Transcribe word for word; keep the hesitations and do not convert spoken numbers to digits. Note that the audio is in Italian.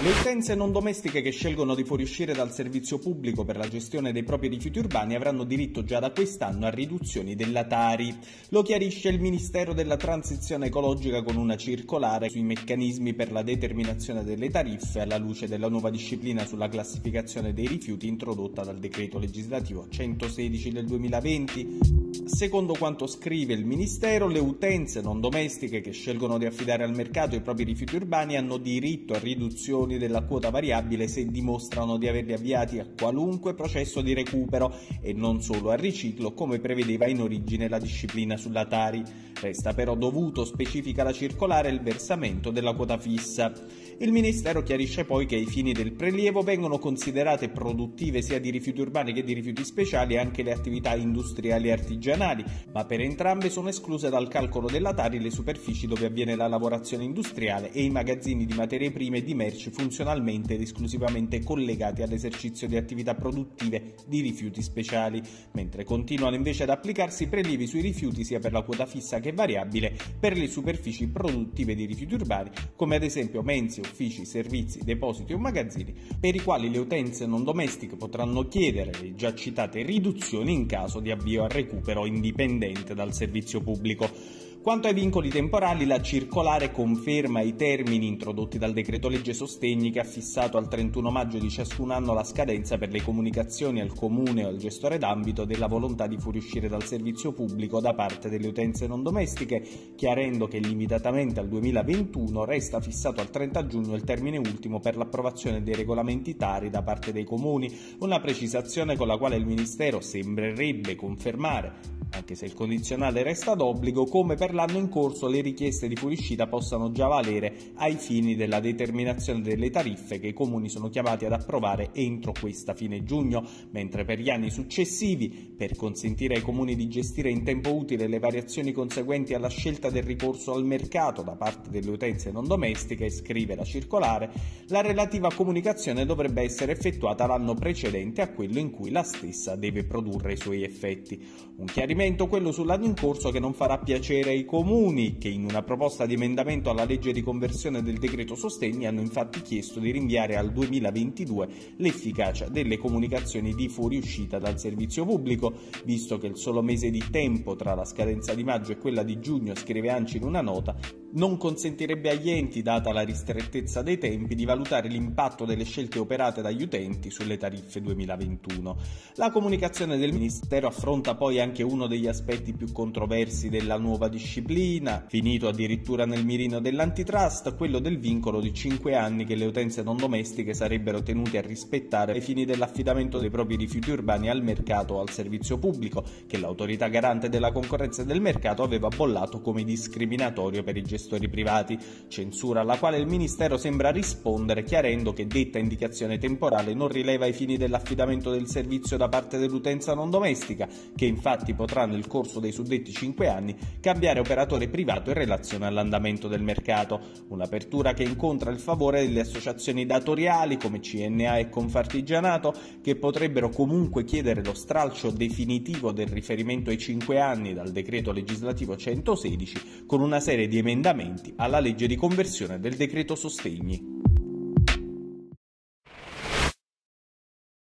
Le utenze non domestiche che scelgono di fuoriuscire dal servizio pubblico per la gestione dei propri rifiuti urbani avranno diritto già da quest'anno a riduzioni della Tari. Lo chiarisce il Ministero della Transizione Ecologica con una circolare sui meccanismi per la determinazione delle tariffe alla luce della nuova disciplina sulla classificazione dei rifiuti introdotta dal decreto legislativo centosedici del duemilaventi. Secondo quanto scrive il Ministero, le utenze non domestiche che scelgono di affidare al mercato i propri rifiuti urbani hanno diritto a riduzioni della quota variabile se dimostrano di averli avviati a qualunque processo di recupero e non solo al riciclo, come prevedeva in origine la disciplina sulla Tari. Resta però dovuto, specifica la circolare, il versamento della quota fissa. Il Ministero chiarisce poi che ai fini del prelievo vengono considerate produttive sia di rifiuti urbani che di rifiuti speciali anche le attività industriali e artigianali, ma per entrambe sono escluse dal calcolo della Tari le superfici dove avviene la lavorazione industriale e i magazzini di materie prime e di merci funzionalmente ed esclusivamente collegati all'esercizio di attività produttive di rifiuti speciali, mentre continuano invece ad applicarsi prelievi sui rifiuti sia per la quota fissa che variabile per le superfici produttive di rifiuti urbani, come ad esempio mense, uffici, servizi, depositi o magazzini, per i quali le utenze non domestiche potranno chiedere le già citate riduzioni in caso di avvio al recupero indipendente dal servizio pubblico. Quanto ai vincoli temporali, la circolare conferma i termini introdotti dal decreto legge sostegni che ha fissato al trentuno maggio di ciascun anno la scadenza per le comunicazioni al comune o al gestore d'ambito della volontà di fuoriuscire dal servizio pubblico da parte delle utenze non domestiche, chiarendo che limitatamente al duemilaventuno resta fissato al trenta giugno il termine ultimo per l'approvazione dei regolamenti Tari da parte dei comuni, una precisazione con la quale il Ministero sembrerebbe confermare, anche se il condizionale resta d'obbligo, come per l'anno in corso le richieste di fuoriuscita possano già valere ai fini della determinazione delle tariffe che i comuni sono chiamati ad approvare entro questa fine giugno, mentre per gli anni successivi, per consentire ai comuni di gestire in tempo utile le variazioni conseguenti alla scelta del ricorso al mercato da parte delle utenze non domestiche, scrive la circolare, la relativa comunicazione dovrebbe essere effettuata l'anno precedente a quello in cui la stessa deve produrre i suoi effetti. Un chiarimento quello sull'anno in corso che non farà piacere ai comuni, che in una proposta di emendamento alla legge di conversione del decreto sostegni hanno infatti chiesto di rinviare al duemilaventidue l'efficacia delle comunicazioni di fuoriuscita dal servizio pubblico, visto che il solo mese di tempo tra la scadenza di maggio e quella di giugno, scrive ANCI in una nota, non consentirebbe agli enti, data la ristrettezza dei tempi, di valutare l'impatto delle scelte operate dagli utenti sulle tariffe duemilaventuno. La comunicazione del Ministero affronta poi anche uno degli aspetti più controversi della nuova disciplina, finito addirittura nel mirino dell'antitrust, quello del vincolo di cinque anni che le utenze non domestiche sarebbero tenute a rispettare ai fini dell'affidamento dei propri rifiuti urbani al mercato o al servizio pubblico, che l'autorità garante della concorrenza e del mercato aveva bollato come discriminatorio per i gestori privati, censura alla quale il Ministero sembra rispondere chiarendo che detta indicazione temporale non rileva ai fini dell'affidamento del servizio da parte dell'utenza non domestica, che infatti potrà nel corso dei suddetti cinque anni cambiare operatore privato in relazione all'andamento del mercato, un'apertura che incontra il favore delle associazioni datoriali come C N A e Confartigianato, che potrebbero comunque chiedere lo stralcio definitivo del riferimento ai cinque anni dal decreto legislativo centosedici con una serie di emendamenti alla legge di conversione del decreto sostegni.